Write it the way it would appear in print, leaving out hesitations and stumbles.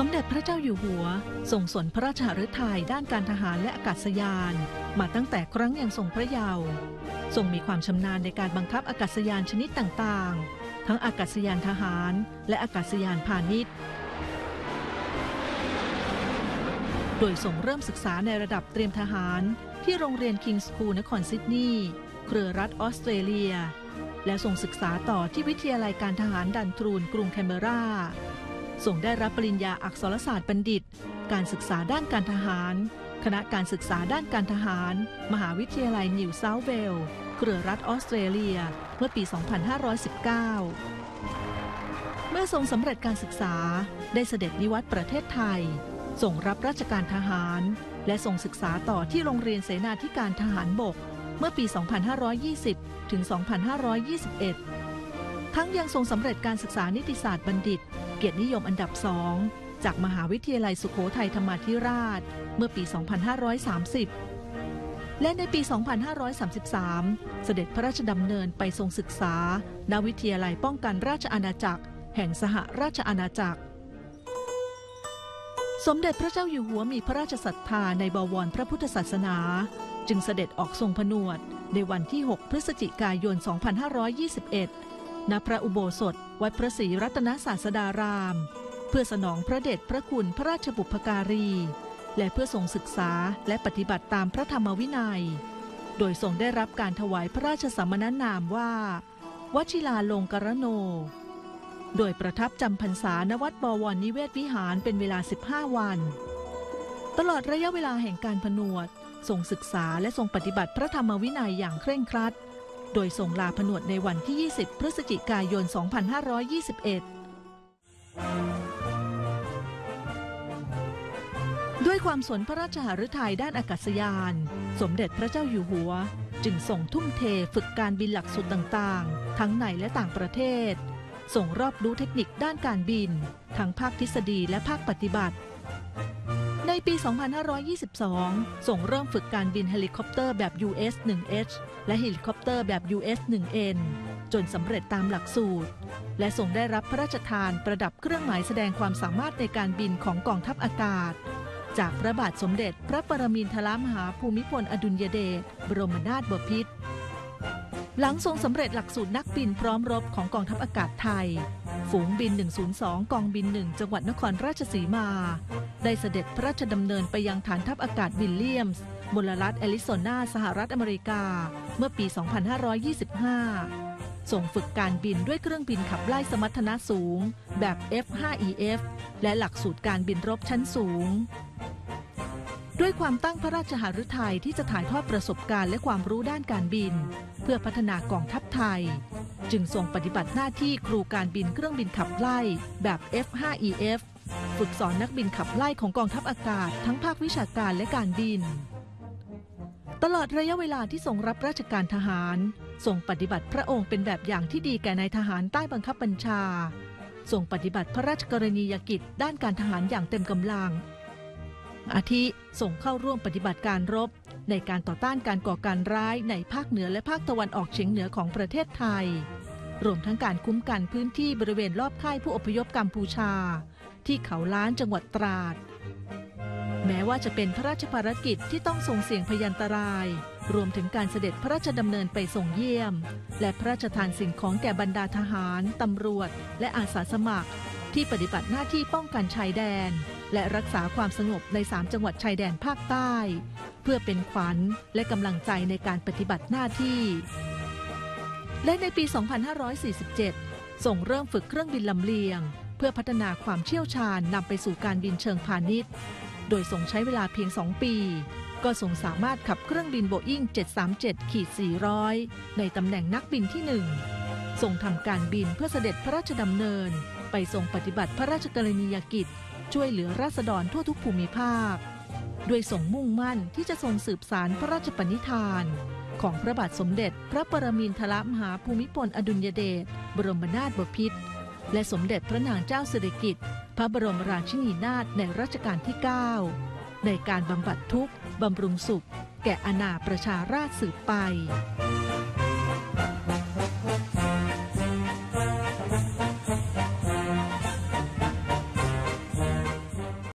มเด็จพระเจ้าอยู่หัวทรงสนพระราชฤทัยด้านการทหารและอากาศยานมาตั้งแต่ครั้งยังทรงพระเยาว์ทรงมีความชำนาญในการบังคับอากาศยานชนิดต่างๆทั้งอากาศยานทหารและอากาศยานพาณิชย์โดยทรงเริ่มศึกษาในระดับเตรียมทหารที่โรงเรียนคิงส์สคูลนครซิดนีย์เครือรัฐออสเตรเลียและทรงศึกษาต่อที่วิทยาลัยการทหารดันทรูนกรุงแคนเบราทรงได้รับปริญญาอักษรศาสตร์บัณฑิตการศึกษาด้านการทหารคณะการศึกษาด้านการทหารมหาวิทยาลัยนิวเซาท์เวลส์เครือรัฐออสเตรเลียเมื่อปี 2519 เมื่อทรงสำเร็จการศึกษาได้เสด็จนิวัตประเทศไทยทรงรับราชการทหารและทรงศึกษาต่อที่โรงเรียนเสนาธิการทหารบกเมื่อปี 2520 ถึง 2521 ทั้งยังทรงสำเร็จการศึกษานิติศาสตร์บัณฑิตเกียรตินิยมอันดับ 2 จากมหาวิทยาลัยสุโขทัยธรรมาธิราชเมื่อปี 2530 และในปี 2533 เสด็จพระราชดำเนินไปทรงศึกษาณวิทยาลัยป้องกันราชอาณาจักรแห่งสหราชอาณาจักรสมเด็จพระเจ้าอยู่หัวมีพระราชศรัทธาในบวรพระพุทธศาสนาจึงเสด็จออกทรงผนวดในวันที่ 6 พฤศจิกายน 2521 ณ พระอุโบสถวัดพระศรีรัตนศาสดารามเพื่อสนองพระเดชพระคุณพระราชบุพการีและเพื่อทรงศึกษาและปฏิบัติตามพระธรรมวินัยโดยทรงได้รับการถวายพระราชสมณนามว่าวชิราลงกรโนโดยประทับจำพรรษาณวัดบวรนิเวศวิหารเป็นเวลา 15 วันตลอดระยะเวลาแห่งการผนวดทรงศึกษาและทรงปฏิบัติพระธรรมวินัยอย่างเคร่งครัดโดยทรงลาผนวดในวันที่ 20 พฤศจิกายน 2521 ด้วยความสนพระราชฤทัยด้านอากาศยานสมเด็จพระเจ้าอยู่หัวจึงทรงทุ่มเทฝึกการบินหลักสูตรต่างๆทั้งในและต่างประเทศทรงรอบรู้เทคนิคด้านการบินทั้งภาคทฤษฎีและภาคปฏิบัติในปี 2522 ทรงเริ่มฝึกการบินเฮลิคอปเตอร์แบบ US-1H และเฮลิคอปเตอร์แบบ US-1N จนสำเร็จตามหลักสูตรและทรงได้รับพระราชทานประดับเครื่องหมายแสดงความสามารถในการบินของกองทัพอากาศจากพระบาทสมเด็จพระปรมินทรมหาภูมิพลอดุลยเดชบรมนาถบพิตรหลังทรงสำเร็จหลักสูตรนักบินพร้อมรบของกองทัพอากาศไทยฝูงบิน 102 กองบิน 1 จังหวัดนครราชสีมาได้เสด็จพระราชดำเนินไปยังฐานทัพอากาศวิลเลียมส์มลรัฐแอริโซนาสหรัฐอเมริกาเมื่อปี 2525 ทรงฝึกการบินด้วยเครื่องบินขับไล่สมรรถนะสูงแบบ F5EF และหลักสูตรการบินรบชั้นสูงด้วยความตั้งพระราชหฤทัยที่จะถ่ายทอดประสบการณ์และความรู้ด้านการบินเพื่อพัฒนากองทัพไทยจึงทรงปฏิบัติหน้าที่ครูการบินเครื่องบินขับไล่แบบ F5EF ฝึกสอนนักบินขับไล่ของกองทัพอากาศทั้งภาควิชาการและการบินตลอดระยะเวลาที่ทรงรับราชการทหารทรงปฏิบัติพระองค์เป็นแบบอย่างที่ดีแก่นายทหารใต้บังคับบัญชาทรงปฏิบัติพระราชกรณียกิจด้านการทหารอย่างเต็มกำลังอาทิส่งเข้าร่วมปฏิบัติการรบในการต่อต้านการก่อการร้ายในภาคเหนือและภาคตะวันออกเฉียงเหนือของประเทศไทยรวมทั้งการคุ้มกันพื้นที่บริเวณรอบค่ายผู้อพยพกัมพูชาที่เขาล้านจังหวัดตราดแม้ว่าจะเป็นพระราชภารกิจที่ต้องทรงเสี่ยงพยันตรายรวมถึงการเสด็จพระราชดำเนินไปส่งเยี่ยมและพระราชทานสิ่งของแก่บรรดาทหารตำรวจและอาสาสมัครที่ปฏิบัติหน้าที่ป้องกันชายแดนและรักษาความสงบใน3จังหวัดชายแดนภาคใต้เพื่อเป็นขวัญและกำลังใจในการปฏิบัติหน้าที่และในปี 2547 ทรงเริ่มฝึกเครื่องบินลำเลียงเพื่อพัฒนาความเชี่ยวชาญนำไปสู่การบินเชิงพาณิชย์โดยทรงใช้เวลาเพียง2 ปีก็ทรงสามารถขับเครื่องบินโบอิ้ง 737-400 ในตำแหน่งนักบินที่1ทรงทำการบินเพื่อเสด็จพระราชดำเนินไปทรงปฏิบัติพระราชกรณียกิจช่วยเหลือราษฎรทั่วทุกภูมิภาคด้วยทรงมุ่งมั่นที่จะทรงสืบสานพระราชปณิธานของพระบาทสมเด็จพระปรมินทรมหาภูมิพลอดุลยเดชบรมนาถบพิตรและสมเด็จพระนางเจ้าสิริกิติ์พระบรมราชินีนาถในรัชกาลที่ 9ในการบำบัดทุกข์บำรุงสุขแก่อาณาประชาราษฎร์สืบไป